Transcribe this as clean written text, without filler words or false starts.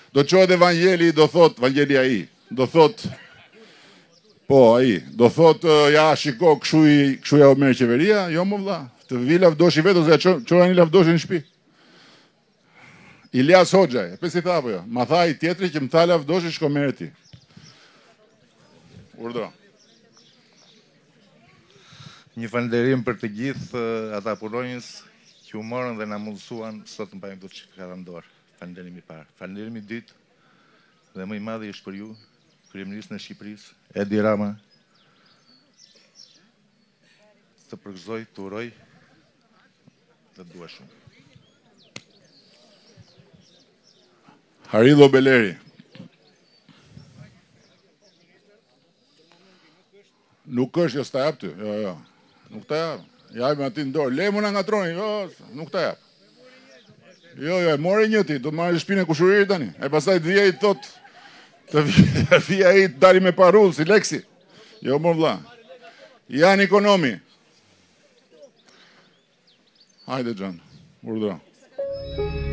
Do qohet Evangeli, do thot, Evangeli ai, do thot, po, ai, do thot, ja, shiko, kshu ja u merr qeveria, jo më vlla, të vi lavdoshi vetë, ose qoja një lavdoshi në shtëpi. Ilias Hoxhaj, pse si tha apo jo? Ma tha i tjetri që më tha lavdoshi shko merr ti. Urdhëro. Një falënderim për të gjithë ata punonjës që u morën dhe na mundësuan sot në bëjmë të çfarandor. Falënderim i parë. Falënderim i dytë dhe më i madhi është për ju, kryeministrin e Shqipërisë, Edi Rama. Të përgëzoj, të uroj dhe të dua shumë. Haridho Beleri. Nuk është, jo s'ta jap ty, jo. Nuk ta jap. Jajme ati në dorë. Le mu nga ngatroni, jo, nuk ta jap. Jo, more një ti, do të marrë shpinë e kushuririt tani. E pastaj të vija i thot, të vija i të dari me parull, si Leksi. Jo, më vlla. Janë ekonomi. Hajde, Gjan, urdhëro.